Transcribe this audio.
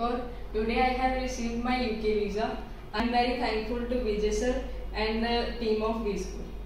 Kaur. Today I have received my UK visa. I am very thankful to Vijay sir and the team of V School.